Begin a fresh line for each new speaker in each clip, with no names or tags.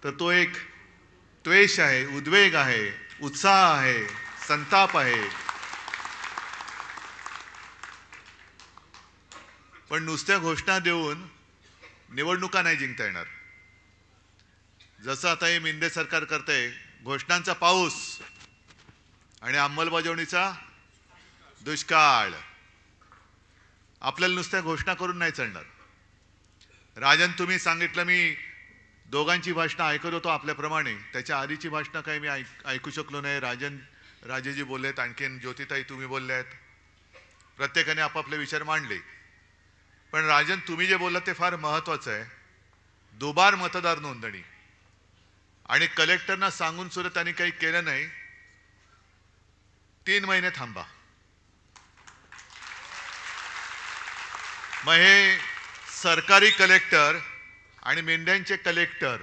तर तो एक द्वेष आहे, उद्वेग आहे, उत्साह आहे, संताप आहे. पण नुसत्या घोषणा देऊन निवडणुका नाही जिंकता येणार. जसं आता हे मिंदे सरकार करतंय, घोषणांचा पाऊस आणि अंमलबजावणीचा दुष्काळ. आपल्याला नुसत्या घोषणा करून नाही चालणार. राजन, तुम्ही सांगितलं, मी दोघांची भाषणं ऐकत होतो आपल्याप्रमाणे. त्याच्या आधीची भाषणं काही मी ऐकू शकलो नाही. राजेजी बोललेत, आणखीन ज्योतिताई तुम्ही बोलल्यात, प्रत्येकाने आपापले विचार मांडले. पण राजन, तुम्ही जे बोललात ते फार महत्त्वाचं आहे. दुबार मतदार नोंदणी आणि कलेक्टरना सांगून सुद्धा त्यांनी काही केलं नाही. 3 महिने थांबा. मग हे सरकारी कलेक्टर आणि मेंढ्यांचे कलेक्टर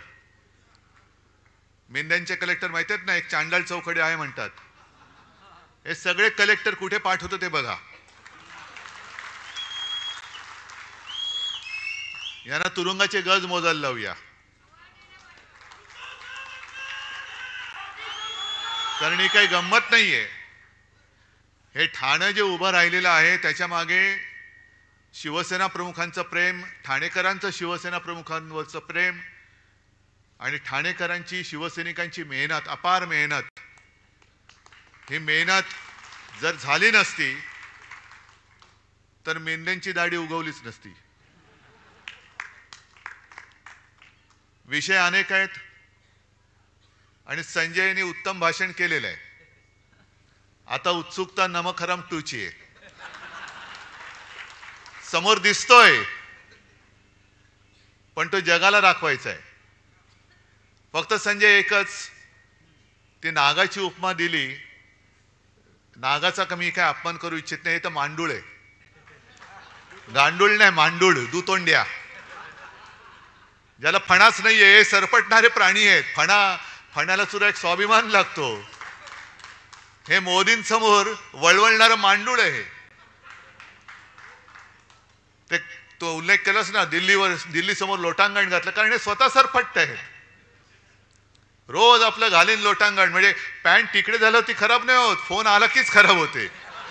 माहिती आहेत ना, एक चांडाळ चौकडे आहे म्हणतात. हे सगळे कलेक्टर कुठे पाठवतो ते बघा. यांना तुरुंगाचे गज मोजायला लावूया. कारण ही काही गंमत नाहीये. हे ठाणे जे उभं राहिलेलं आहे त्याच्या मागे शिवसेना प्रमुखांचं प्रेम, ठाणेकरांचं शिवसेना प्रमुखांवरचं प्रेम आणि ठाणेकरांची शिवसैनिकांची मेहनत, अपार मेहनत. ही मेहनत जर झाली नसती तर मेंढ्यांची दाढी उगवलीच नसती. विषय अनेक आहेत आणि संजयने उत्तम भाषण केलेलं आहे. आता उत्सुकता नमक हराम 2 ची आहे. समोर दिसतोय, पण तो जगाला दाखवायचा आहे. फक्त संजय एकच, ती नागाची उपमा दिली. नागाचा कमी काय अपमान करू इच्छित नाही. तर मांडूळ आहे, गांडूळ नाही, मांडूळ, दुतोंड्या, ज्याला फणाच नाहीये. हे सरपटणारे प्राणी आहेत. फणाला सुद्धा एक स्वाभिमान लागतो. हे मोदींसमोर वळवळणारं मांडूळ आहे. ते तो उल्लेख केलास ना, दिल्ली समोर लोटांगण घातलं, कारण हे स्वतः सरपट्ट आहे. रोज आपलं घालीन लोटांगण. म्हणजे पॅन्ट तिकडे झालं ती खराब नाही होत, फोन आला कीच खराब होते.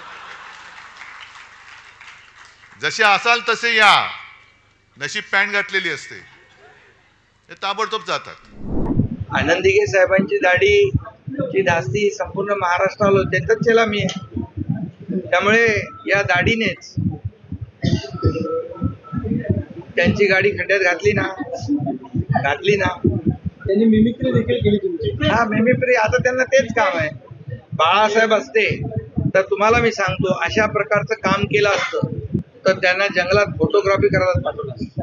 जसे असाल तसे या. नशीब पॅन्ट घातलेली असते. हे ताबडतोब जातात.
आनंद दिघे साहेबांची दाढी ची धास्ती संपूर्ण महाराष्ट्राला होते. त्याच्याला मी त्यामुळे या दाढीनेच त्यांची गाडी खड्ड्यात घातली ना.
त्यांनी मिमिक्री देखील केली तुमची.
हा, मिमिक्री. आता त्यांना तेच काम आहे. बाळासाहेब असते तर तुम्हाला मी सांगतो, अशा प्रकारचं काम केलं असतं तर त्यांना जंगलात फोटोग्राफी करायला पाठवलं असतं.